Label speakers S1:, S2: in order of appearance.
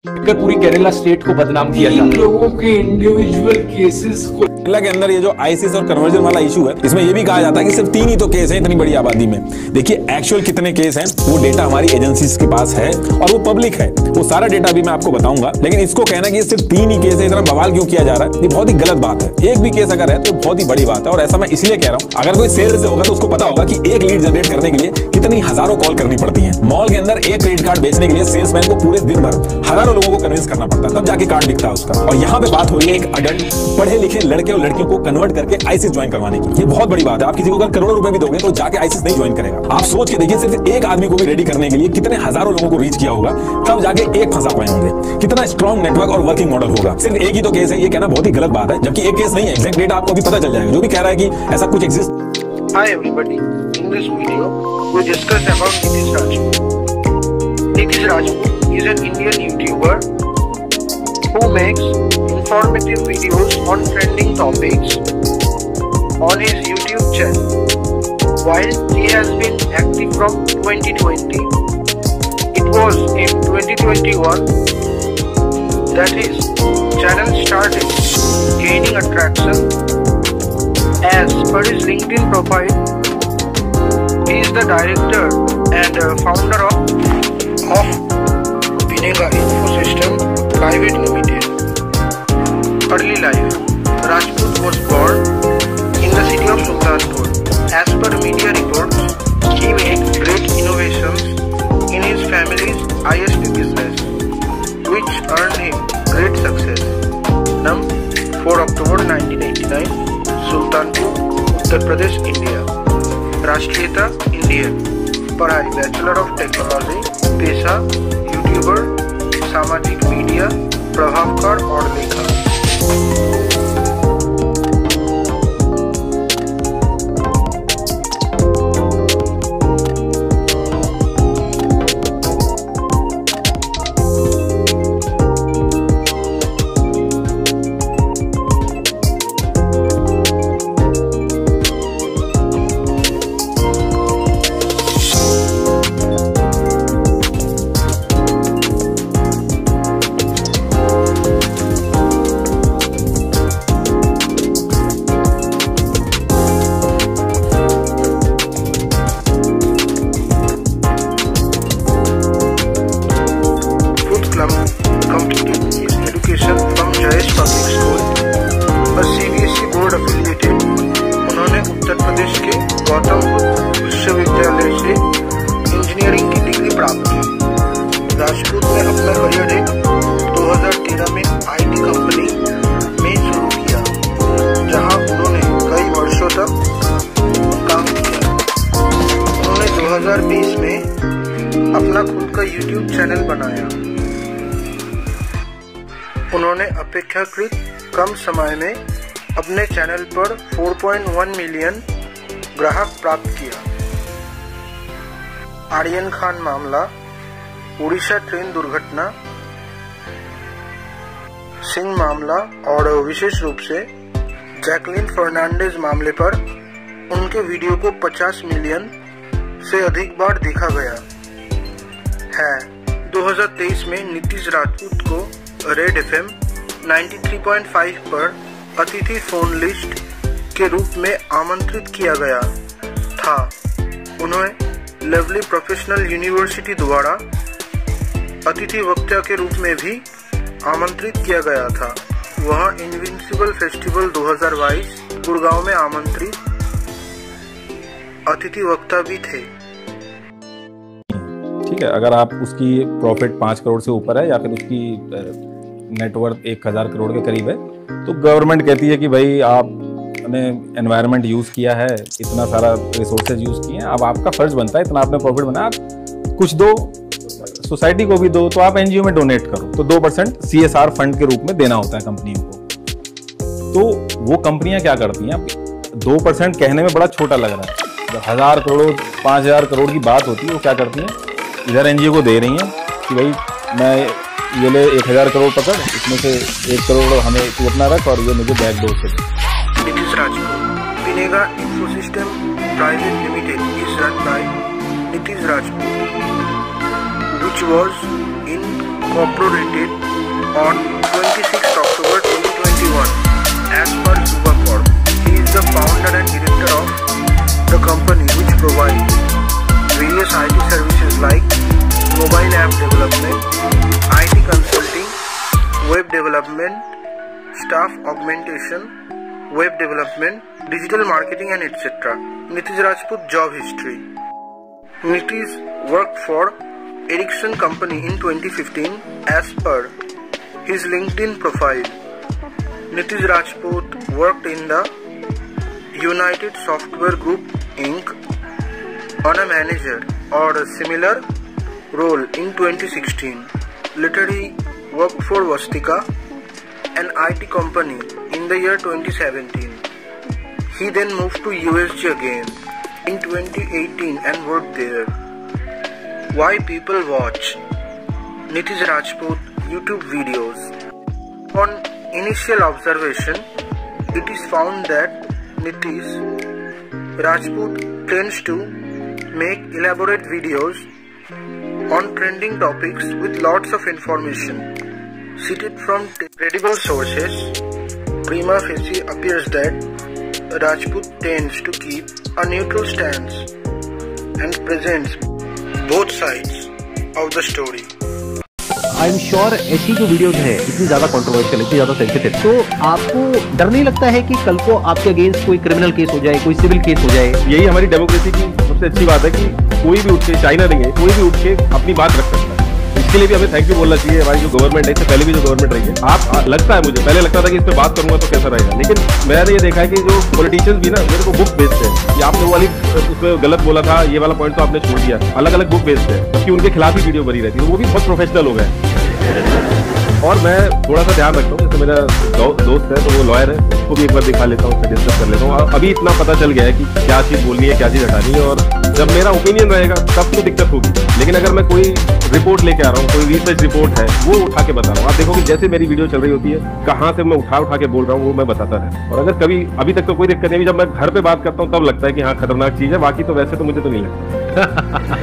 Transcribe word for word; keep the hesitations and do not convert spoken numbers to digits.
S1: कर पूरी केरला स्टेट को बदनाम किया जाता है।
S2: लोगों के इंडिविजुअल केसेस को
S3: केरला के अंदर ये जो आईसिस और कन्वर्जन वाला इशू है, इसमें ये भी कहा जाता है कि सिर्फ तीन ही तो केस हैं इतनी बड़ी आबादी में। देखिए एक्चुअल कितने केस हैं वो डेटा हमारी एजेंसीज के पास है और वो पब्लिक है, वो सारा डेटा भी मैं आपको बताऊंगा। लेकिन इसको कहना कि सिर्फ तीन ही केस है, इतना बवाल क्यों किया जा रहा है, ये बहुत ही गलत बात है। एक भी केस अगर है तो बहुत ही बड़ी बात है। और ऐसा मैं इसलिए कह रहा हूँ, अगर कोई सेल्स होगा तो उसको पता होगा कि एक लीड जनरेट करने के लिए कितनी हजारों कॉल करनी पड़ती है। मॉल के अंदर एक क्रेडिट कार्ड बेचने के लिए सेल्समैन को पूरे दिन भर हजारों लोगों को कन्विंस करना पड़ता है, तब जाके कार्ड बिकता है उसका। और यहाँ पे बात हो रही है एक अडल्ट पढ़े लिखे लड़के और लड़कियों को कन्वर्ट करके आईसिस ज्वाइन करवाने की। ये बहुत बड़ी बात है। आप किसी को अगर करोड़ों रुपए भी दोगे तो जाके आईसिस नहीं ज्वाइन करेगा। आप सोच के देखिए, सिर्फ एक आदमी को भी रेडी करने के लिए कितने हजारों लोगों को रीच किया होगा, तब जाके एक फंसा पाए होंगे। कितना स्ट्रॉन्ग नेटवर्क और वर्किंग मॉडल होगा। सिर्फ एक ही तो केस है, ये कहना बहुत ही गलत बात है, जबकि एक केस नहीं है। एग्जैक्ट डेटा आपको भी पता चल जाएगा। जो भी कह रहा है कि ऐसा कुछ exist.
S4: Hi everybody, in this video we discuss about Nitish Rajput. Nitish Rajput is an Indian YouTuber who makes informative videos on trending topics on his YouTube channel. While he has been active from twenty twenty, it was in twenty twenty-one that his channel started gaining attraction. As per his LinkedIn profile, he is the director and uh, founder of, of Vinega Infosystem Private Limited. Early life: Rajput was born in the city of Sultanpur. As per media reports, he made great innovations in his family's I S P business, which earned him great success. Num four October nineteen eighty-nine, Sultanpur, Uttar Pradesh, India. राष्ट्रीयता Indian. पढ़ाई bachelor of technology. पेशा YouTuber, सामाजिक media प्रभावकार और लेखक। Completed his education from Jayesh Public School, a C B S E board affiliated. उन्होंने उत्तर प्रदेश के गौतम बुद्ध विश्वविद्यालय से इंजीनियरिंग की डिग्री प्राप्त की। राजपूत ने अपना करियर एक दो हज़ार तेरह में आईटी कंपनी में शुरू किया, जहां उन्होंने कई वर्षों तक काम किया। उन्होंने दो हज़ार बीस में अपना खुद का यूट्यूब चैनल बनाया। उन्होंने अपेक्षाकृत कम समय में अपने चैनल पर चार पॉइंट एक मिलियन ग्राहक प्राप्त किया। आर्यन खान मामला, उड़ीसा ट्रेन दुर्घटना, सिंह मामला और विशेष रूप से जैकलिन फर्नांडिस मामले पर उनके वीडियो को पचास मिलियन से अधिक बार देखा गया है। दो हज़ार तेईस में नीतीश राजपूत को रेड एफ एम तिरानवे पॉइंट पाँच पर अतिथि फोन लिस्ट के रूप में आमंत्रित किया गया था। उन्हें लवली प्रोफेशनल यूनिवर्सिटी द्वारा अतिथि वक्ता के रूप में भी आमंत्रित किया गया था। वह इनविंसिबल फेस्टिवल दो हज़ार बाईस गुड़गांव में आमंत्रित अतिथि वक्ता भी थे।
S3: ठीक है, अगर आप उसकी प्रॉफिट पाँच करोड़ से ऊपर है या फिर उसकी नेटवर्थ एक हज़ार करोड़ के करीब है, तो गवर्नमेंट कहती है कि भाई आपने एनवायरनमेंट यूज़ किया है, इतना सारा रिसोर्सेज यूज़ किए हैं, अब आपका फ़र्ज बनता है, इतना आपने प्रॉफिट बनाया, आप कुछ दो सोसाइटी को भी दो, तो आप एनजीओ में डोनेट करो। तो दो percent C S R fund के रूप में देना होता है कंपनियों को। तो वो कंपनियां क्या करती हैं, दो परसेंट कहने में बड़ा छोटा लग रहा है, जब हज़ार करोड़ पाँच हज़ार करोड़ की बात होती है, वो क्या करती हैं, इधर एनजीओ को दे रही हैं कि भाई मैं ये ले एक हज़ार करोड़ पकड़, इसमें से एक करोड़ हमें तू अपना रख और ये मुझे बैक डोर से दे।
S4: Nitish Rajput, Vinega Infosystem Private Limited is run by Nitish Rajput, which was in incorporated on twenty-sixth October twenty twenty-one. As per Zubacorp, he is the founder and director of the company which provides various I T services like mobile app development, I T consulting, web development, staff augmentation, web development, digital marketing and et cetera. Nitish Rajput job history. Nitish worked for Ericsson company in twenty fifteen as per his LinkedIn profile. Nitish Rajput worked in the United Software Group Incorporated on a manager or a similar role in twenty sixteen. Later he worked for Vastika, an I T company, in the year twenty seventeen. He then moved to U S G again in twenty eighteen and worked there. Why people watch Nitish Rajput YouTube videos? On initial observation, it is found that Nitish Rajput tends to make elaborate videos on trending topics with lots of information cited from credible sources. Prima facie appears that Rajput tends to keep a neutral stance and presents both sides of the story.
S5: I am sure ऐसी जो videos है इतनी ज्यादा controversial, इतनी ज्यादा sensitive, तो आपको डर नहीं लगता है कि कल को आपके अगेंस्ट कोई क्रिमिनल केस हो जाए, कोई सिविल केस हो जाए?
S6: यही हमारी डेमोक्रेसी की सबसे अच्छी बात है कि कोई भी उठ के, चाइना नहीं है, कोई भी उठ के अपनी बात रख सकता है। इसके लिए भी हमें थैंक यू बोलना चाहिए। हमारी जो गवर्नमेंट है, इससे पहले भी जो गवर्नमेंट रही है, आप लगता है मुझे पहले लगता था कि इस पर बात करूंगा तो कैसा रहेगा, लेकिन मैंने ये देखा है कि जो पॉलिटिशियंस भी ना मेरे को बुक बेचते हैं कि आपने वो वाली उसमें गलत बोला था, ये वाला पॉइंट तो आपने छोड़ दिया, अलग अलग बुक बेचते हैं, जबकि उनके खिलाफ ही वीडियो बनी रहती है। वो भी बहुत प्रोफेशनल हो गए। और मैं थोड़ा सा ध्यान रखता हूँ, जैसे मेरा दो, दोस्त है तो वो लॉयर है, उसको भी एक बार दिखा लेता हूँ, उससे डिस्कस कर लेता हूँ। अभी इतना पता चल गया है कि क्या चीज़ बोलनी है, क्या चीज़ हटानी है, और जब मेरा ओपिनियन रहेगा तब तो दिक्कत होगी। लेकिन अगर मैं कोई रिपोर्ट लेके आ रहा हूँ, कोई रिसर्च रिपोर्ट है, वो उठा के बता रहा हूँ। आप देखो कि जैसे मेरी वीडियो चल रही होती है, कहाँ से मैं उठा उठा के बोल रहा हूँ वो मैं बताता है। और अगर कभी अभी तक तो कोई दिक्कत नहीं, जब मैं घर पे बात करता हूँ तब लगता है कि हाँ खतरनाक चीज़ है, बाकी तो वैसे तो मुझे तो नहीं लगता।